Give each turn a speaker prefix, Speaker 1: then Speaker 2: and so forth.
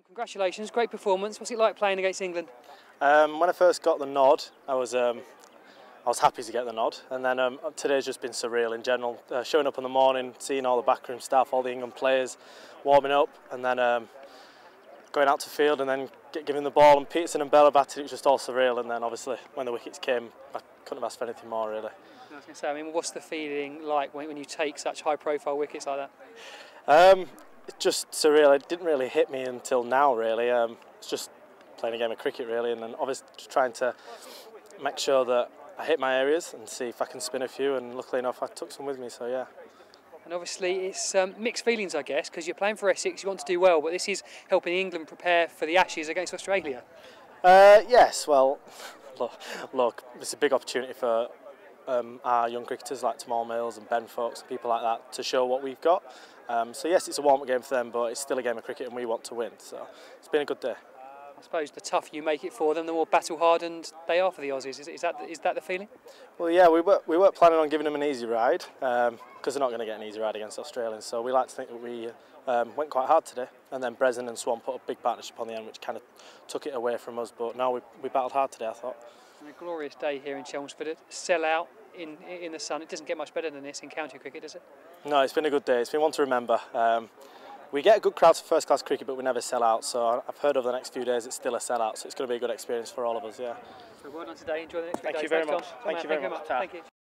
Speaker 1: Congratulations, great performance. What's it like playing against England?
Speaker 2: When I first got the nod, I was happy to get the nod, and then today's just been surreal in general. Showing up in the morning, seeing all the backroom staff, all the England players warming up, and then going out to field and then giving the ball, and Peterson and Bella batted. It was just all surreal, and then obviously when the wickets came, I couldn't have asked for anything more really.
Speaker 1: I was going to say, I mean, what's the feeling like when you take such high-profile wickets like
Speaker 2: that? It's just surreal. It didn't really hit me until now really. It's just playing a game of cricket really, and then obviously just trying to make sure that I hit my areas and see if I can spin a few, and luckily enough I took some with me, so yeah.
Speaker 1: And obviously it's mixed feelings, I guess, because you're playing for Essex, you want to do well, but this is helping England prepare for the Ashes against Australia.
Speaker 2: Yes, well, look, it's a big opportunity for our young cricketers like Tamal Mills and Ben Foakes and people like that to show what we've got. So yes, it's a warm-up game for them, but it's still a game of cricket and we want to win, so it's been a good day.
Speaker 1: I suppose the tougher you make it for them, the more battle-hardened they are for the Aussies. Is that the feeling?
Speaker 2: Well, yeah, we weren't planning on giving them an easy ride, because they're not going to get an easy ride against Australians. So we like to think that we went quite hard today, and then Breslin and Swan put a big partnership on the end, which kind of took it away from us. But no, we battled hard today, I thought.
Speaker 1: And a glorious day here in Chelmsford. Sell out in the sun. It doesn't get much better than this in county cricket, does it?
Speaker 2: No, it's been a good day. It's been one to remember. We get a good crowd for first-class cricket, but we never sell out. So I've heard over the next few days it's still a sell-out. So it's going to be a good experience for all of us. Yeah.
Speaker 1: So well done today. Enjoy the next few days.
Speaker 2: Thank you very much.
Speaker 1: Thank you very much. Thank you.